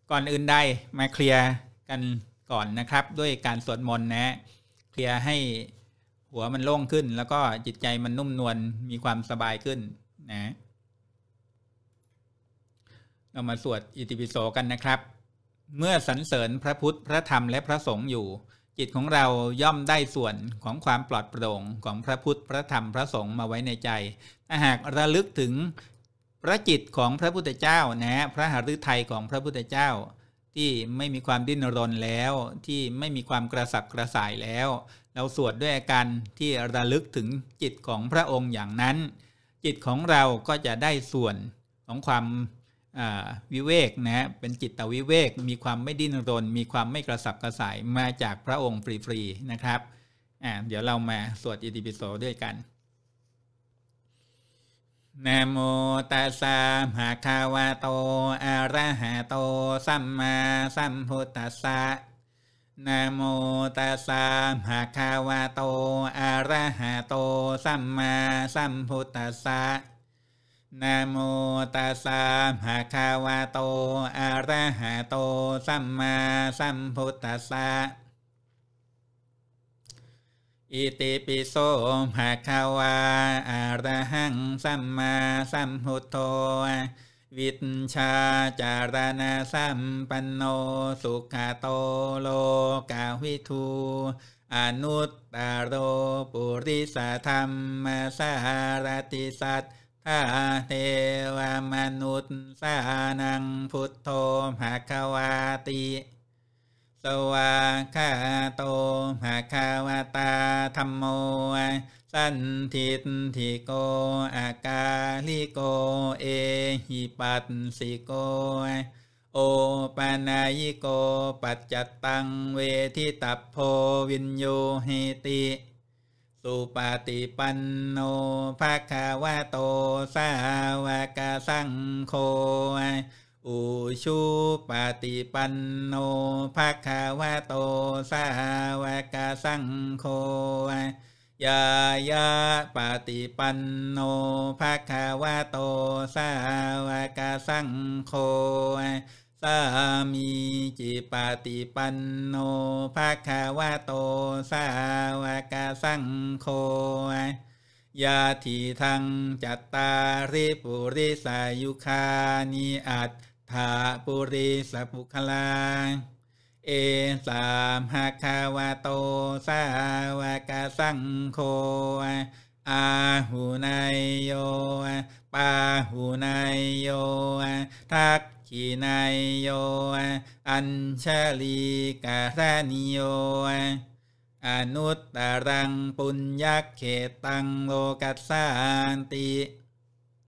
ก่อนอื่นใดมาเคลียร์กันก่อนนะครับด้วยการสวดมนต์นะเคลียร์ให้หัวมันโล่งขึ้นแล้วก็จิตใจมันนุ่มนวลมีความสบายขึ้นนะเรามาสวดอิติปิโสกันนะครับเมื่อสรรเสริญพระพุทธพระธรรมและพระสงฆ์อยู่จิตของเราย่อมได้ส่วนของความปลอดโปร่งของพระพุทธพระธรรมพระสงฆ์มาไว้ในใจถ้าหากระลึกถึงพระจิตของพระพุทธเจ้านะพระหฤทัยของพระพุทธเจ้าที่ไม่มีความดิ้นรนแล้วที่ไม่มีความกระสับกระส่ายแล้วเราสวดด้วยอาการที่ระลึกถึงจิตของพระองค์อย่างนั้นจิตของเราก็จะได้ส่วนของความวิเวกนะเป็นจิตวิเวกมีความไม่ดิ้นรนมีความไม่กระสับกระส่ายมาจากพระองค์ฟรีๆนะครับเดี๋ยวเรามาสวดอิติปิโสด้วยกันนะโมตัสสะภะคะวะโตอะระหะโตสัมมาสัมพุทธัสสะนะโมตัสสะภะคะวะโตอะระหะโตสัมมาสัมพุทธัสสะนะโมตัสสะภะคะวะโตอะระหะโตสัมมาสัมพุทธัสสะอิติปิโสภะคะวะอะระหังสัมมาสัมพุทโธวิชชาจารณะสัมปันโนสุขโตโลกวิทูอนุตตโรปุริสธรรมสารติสัทธาเทวมนุษย์สานังพุทโธภะคะวาติสวากขาโตภะคะวะตาธัมโมสันทิฏฐิโกอากาลิโกเอหิปัสสิโกโอปานายิโกปัจจัตตังเวทิตัพโพวินโยเหติสุปฏิปันโนภะคะวะโตสาวกสังโฆอุชุปฏิปันโนภะคะวะโตสาวกสังโฆยายาปฏิปันโนภะคะวะโตสาวกสังโฆสามีจิปฏิปันโนภะคะวะโตสาวกสังโฆยาทิทังจัตตาริปุริสายุคานิอัตถาปุริสปุคลาเอสามภะคะวะโตสาวกสังโฆอาหุนายโยปาหุนายโยทักขินายโยอัญชลีกาฬนิโยอนุตตรังปุญญเขตังโลกัสสันติ